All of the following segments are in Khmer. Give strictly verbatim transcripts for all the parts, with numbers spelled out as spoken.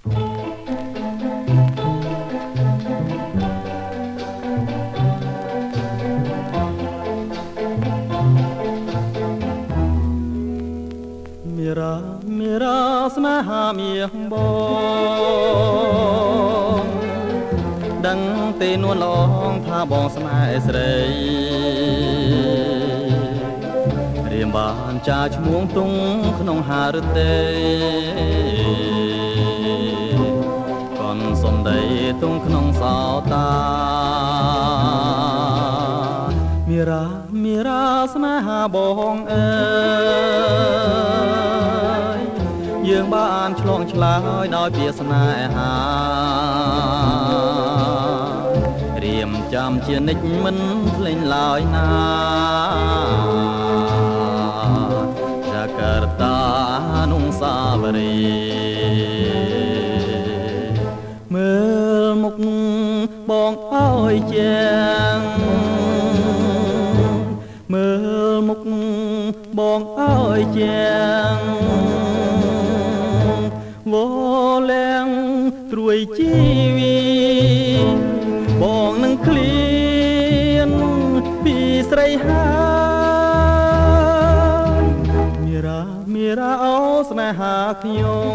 មេរ៉ាមេរ៉ាស្នេហាមៀងបងដឹងទេនួនឡងថាបងស្នេហ៍ស្រីរៀមបានចាឈ្មោះទុងក្នុងហារទេកនសំដីទុងក្នុងសោតាមេរ៉ាមេរ៉ាស្នេហាបងអើយយើងបានឆ្លងឆ្លើយដោយពាក្យស្នេហារៀមចាំជានិច្ចមិនភ្លេចឡើយណាចាករតានុសាវរីមើលមុខបងអើយជាងមើលមុខបងអើយជាងវលែងត្រួយជីវីបងនឹងឃ្លានពីស្រីហើយមេរ៉ាមេរ៉ាអូស្នេហាខ្ញុំ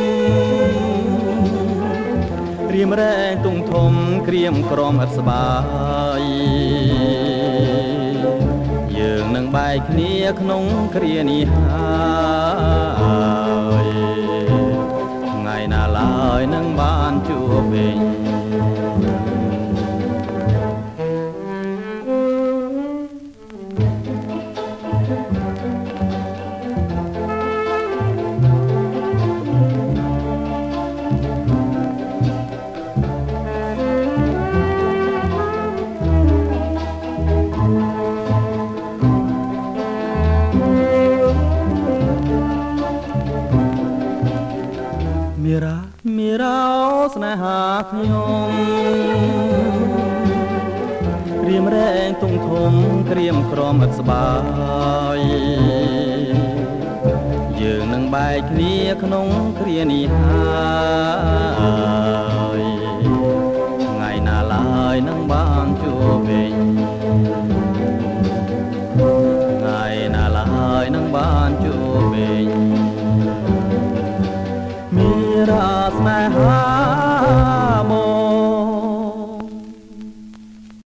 រៀមរែងទុងធំក្រៀមក្រំឥតស្បាយយើងនឹងបែកគ្នាក្នុងគ្រានេះហើយថ្ងៃណាឡើយនឹងបានជួបវិញមេរ៉ាមេរ៉ាស្នេហាខ្ញុំរៀមរែងទុងធំក្រៀមក្រំឥតស្បាយយើងនឹងបែកគ្នាក្នុងគ្រានេះហើយ